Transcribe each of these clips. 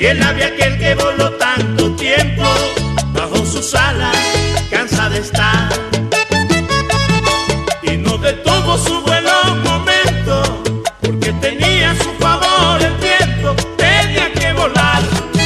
Y el ave aquel que voló tanto tiempo bajo sus alas, cansa de estar, y no detuvo su vuelo un momento, porque tenía a su favor el viento, tenía que volar.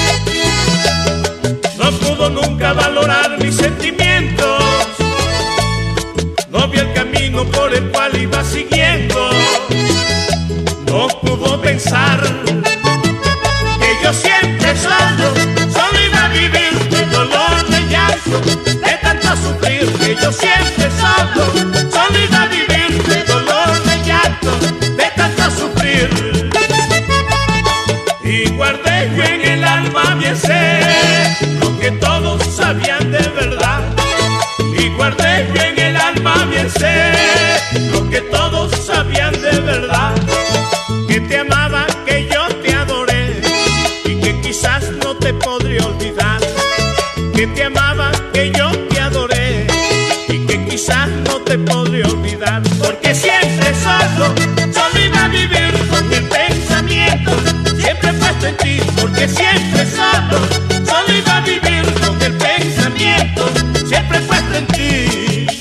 No pudo nunca valorar mis sentimientos, no vio el camino por el cual iba siguiendo, no pudo pensar que yo siempre solo iba a vivir de dolor, de llanto, de tanto sufrir, que yo siempre solo iba a vivir de dolor, de llanto, de tanto sufrir. Y guardé yo en el alma bien sé lo que todos sabían de verdad, y guardé yo en el alma bien sé lo que todos sabían de verdad, que te amaba, que yo te adoré y que quizás no te podré olvidar, que te amaba, que yo te adoré y que quizás no te podré olvidar, porque siempre solo iba a vivir con el pensamiento siempre puesto en ti, porque siempre solo iba a vivir con el pensamiento siempre puesto en ti.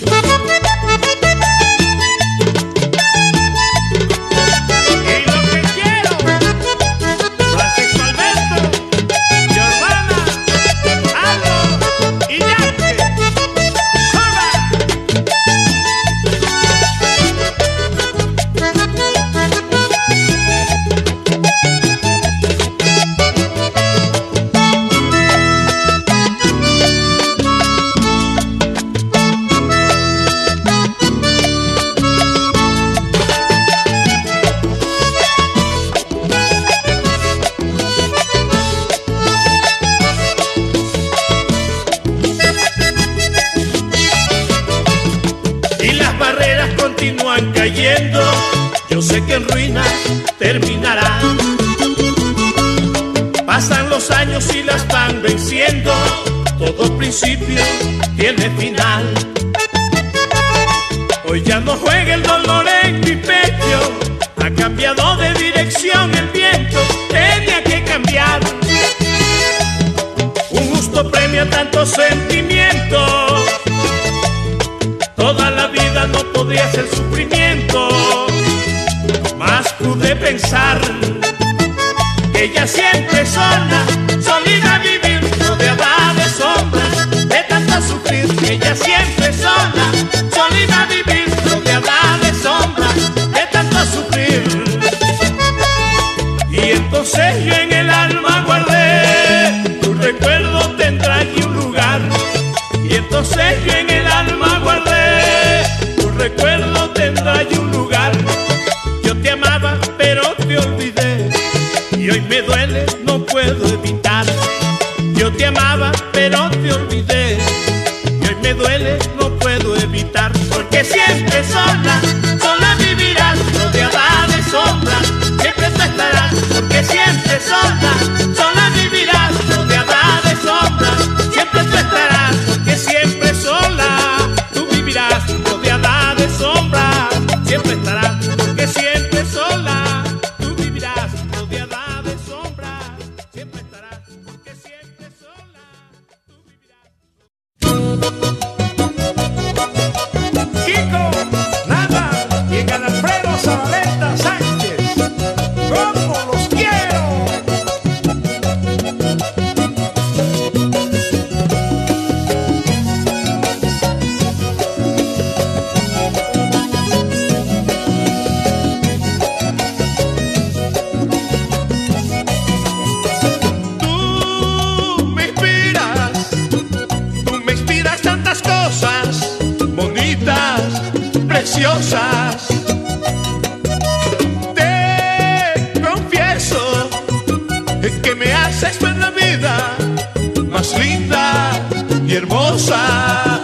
Continúan cayendo, yo sé que en ruinas terminarán. Pasan los años y las van venciendo, todo principio tiene final. Hoy ya no juega el dolor en mi pecho, ha cambiado de dirección el viento, tenía que cambiar. Un justo premio a tantos sentimientos, toda la vida no podría ser sufrimiento, mas pude pensar que ella siempre sola iba a vivir rodeada de sombras, de tanto sufrir, que ella siempre sola iba a vivir rodeada de sombras, de tanto sufrir. Y entonces yo en el alma guardé, tu recuerdo tendrá allí un lugar, y entonces yo en el alma guardé, tu recuerdo tendrá allí un lugar. Yo te amaba pero te olvidé, y hoy me duele, no puedo evitar. Yo te amaba pero te olvidé, y hoy me duele, no puedo evitar. Porque siempre sola vivirás, rodeada de sombras, siempre tú estarás. Porque siempre sola vivirás, rodeada de sombras, siempre tú estarás. Porque siempre sola tú vivirás, rodeada de sombras, siempre estarás. Porque siempre sola tú vivirás, rodeada de sombras, siempre estarás. Porque siempre sola tú vivirás. Kiko, Nava y en Alfredo Zabaleta Sánchez, ¿cómo los quiero? Tú me inspiras tantas cosas bonitas, preciosas. Te confieso que me haces ver la vida más linda y hermosa.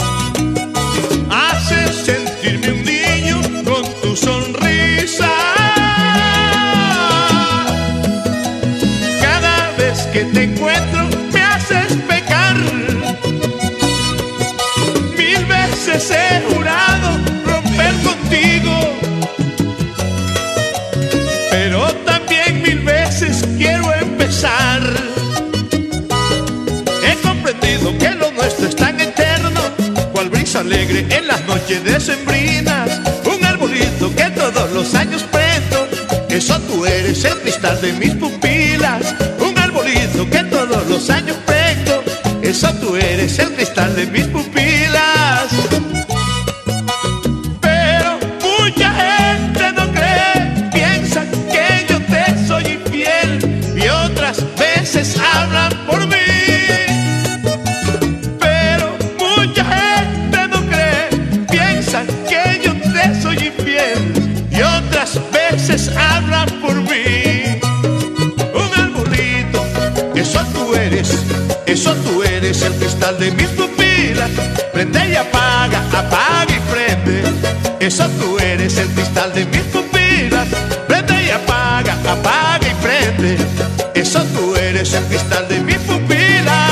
Haces sentirme un niño con tu sonrisa. Cada vez que te encuentro me haces pecar. 1000 veces he jurado romper contigo, pero también 1000 veces quiero empezar. alegre en las noches decembrinas, un arbolito que todos los años prendo. Eso tú eres, el cristal de mis pupilas, un arbolito que todos los años prendo. Eso tú eres, el cristal de mis pupilas. Pero mucha gente no cree, piensa que yo te soy infiel y otras veces hablan por mí. Pero mucha gente no cree, piensa que yo te soy infiel y otras veces hablan por mí. Un arbolito, eso tú eres el cristal de mis pupilas. Prende y apaga, apaga y prende. Eso tú eres el cristal de mis pupilas. Prende y apaga, apaga y prende. Eso tú eres el cristal de mis pupilas.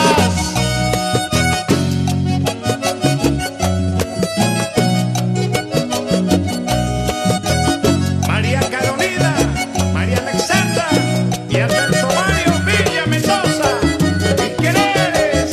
María Carolina, María Alexandra y Alberto Mario Villa Mendoza, mis quereres.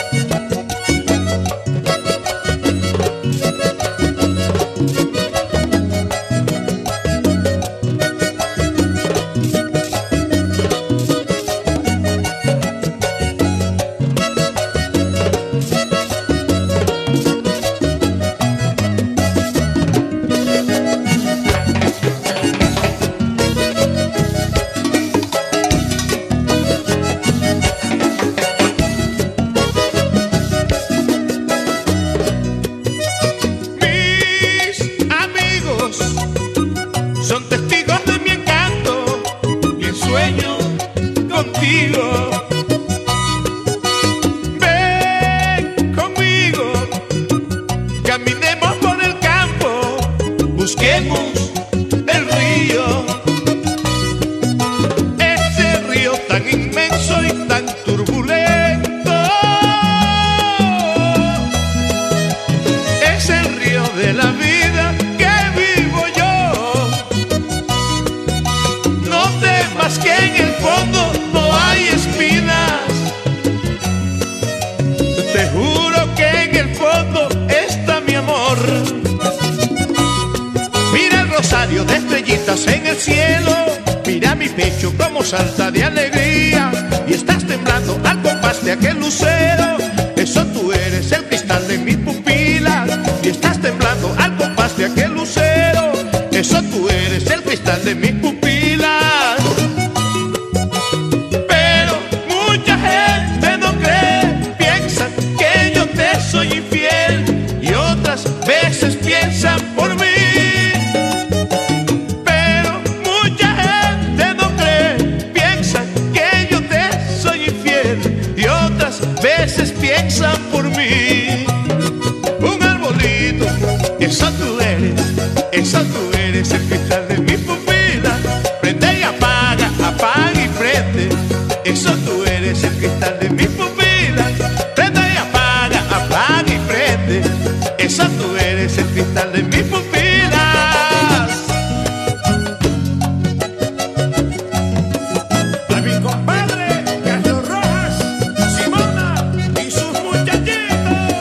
Son testigos de mi encanto y el sueño contigo. Ven conmigo, caminemos por el campo, busquemos el río. Ese río tan inmenso y tan turbulento es el río de la vida que vivo yo. Que en el fondo no hay espinas. Te juro que en el fondo está mi amor. Mira el rosario de estrellitas en el cielo. Mira mi pecho como salta de alegría. Y estás temblando al compás de aquel lucero. Eso tú eres el cristal de mis pupilas. Y estás temblando al compás de aquel lucero. Eso tú eres el cristal de mis pupilas. Soy infiel y otras veces piensan por mí. Pero mucha gente no cree, piensan que yo te soy infiel y otras veces piensan por mí. Un arbolito, eso tú eres el cristal de mis pupilas. Prende y apaga, apaga y prende. Eso tú eres el cristal de mis pupilas. Apaga y prende, eso tú eres el cristal de mis pupilas. A mi compadre Carlos Rojas, Simona y sus muchachitos.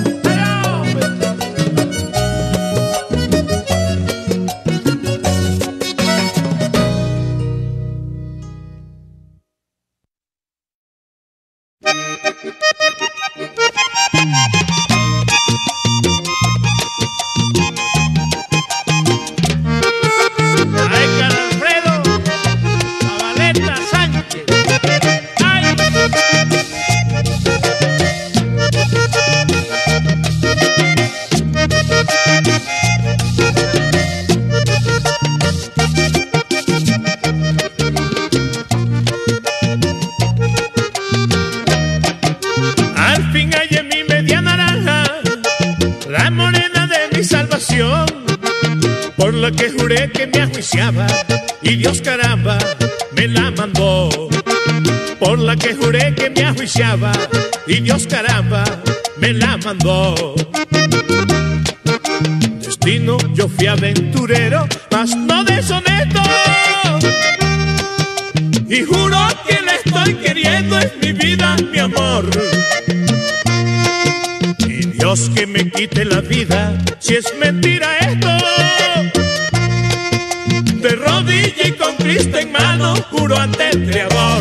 Por la que juré que me ajuiciaba y Dios caramba me la mandó. Por la que juré que me ajuiciaba y Dios caramba me la mandó. Destino, yo fui aventurero, mas no deshonesto. Y juro que la estoy queriendo, es mi vida, mi amor. Y Dios Dios que me quite la vida si es mentira esto. De rodilla y con Cristo en mano juro ante el Creador.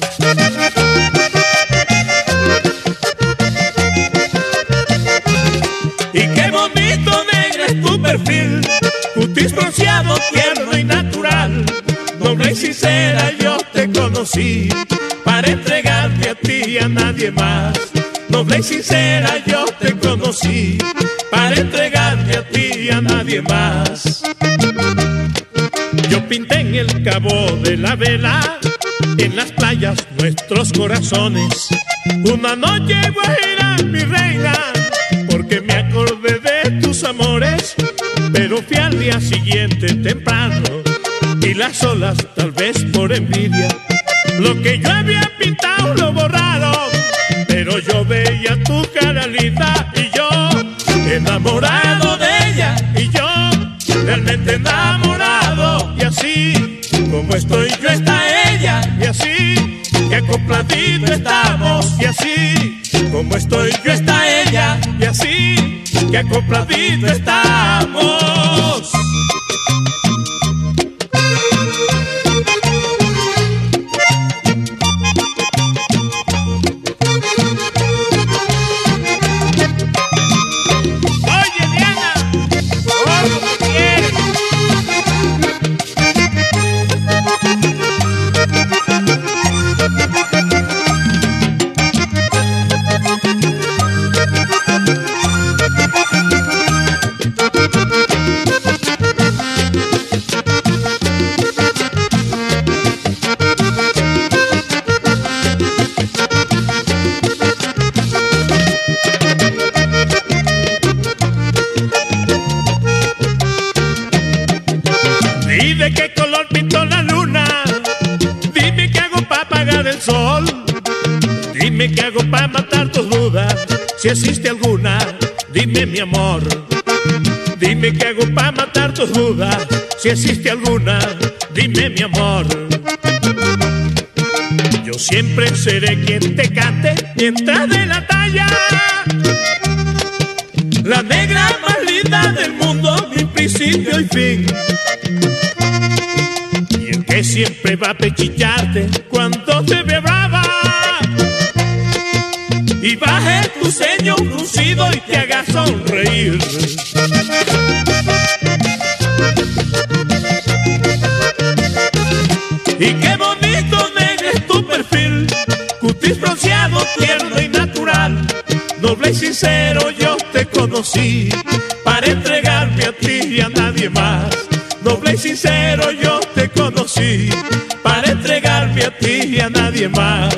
Y qué bonito negra es tu perfil, cutis bronceado, tierno y natural. Noble y sincera yo te conocí para entregarte a ti y a nadie más. Noble y sincera yo te conocí para entregarte a ti y a nadie más. Yo pinté en el cabo de la vela, en las playas nuestros corazones. Una noche guajira, mi reina, porque me acordé de tus amores. Pero fui al día siguiente temprano y las olas, tal vez por envidia, lo que yo había pintado lo borraron. Pero yo veía tu cara linda y yo enamorado de ella, y yo realmente enamorado. Y así como estoy yo está ella, y así que acopladito estamos. Y así como estoy yo está ella, y así que acopladito estamos. ¿Y de qué color pintó la luna? Dime qué hago para apagar el sol. Dime qué hago para matar tus dudas, si existe alguna. Dime mi amor. Dime qué hago para matar tus dudas, si existe alguna. Dime mi amor. Yo siempre seré quien te cante mientras de la talla. La negra más linda del mundo, mi principio y fin. Y el que siempre va a pechillarte cuando te ve brava, y baje tu ceño fruncido y te haga sonreír. Y qué bonito negra es tu perfil, cutis bronceado, tierno y natural. Noble y sincero yo te conocí para entregarme a ti y a nadie más. Noble y sincero yo te conocí para entregarme a ti y a nadie más.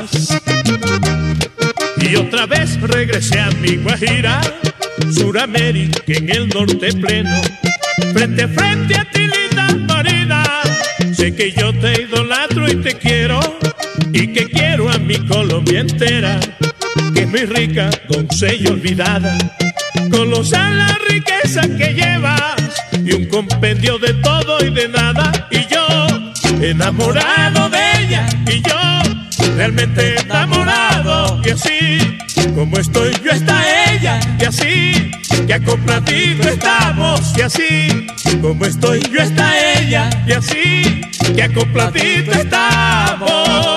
Y otra vez regresé a mi Guajira, Suramérica en el norte pleno. Frente a frente a ti, linda Marina, sé que yo te idolatro y te quiero, y que quiero a mi Colombia entera, que es muy rica, doncella olvidada, colosal la riqueza que llevas, y un compendio de todo y de nada. Y yo enamorado de ella, y yo realmente enamorado. Y así como estoy yo está ella, y así que acopladito estamos. Y así como estoy yo está ella, y así que acopladito estamos.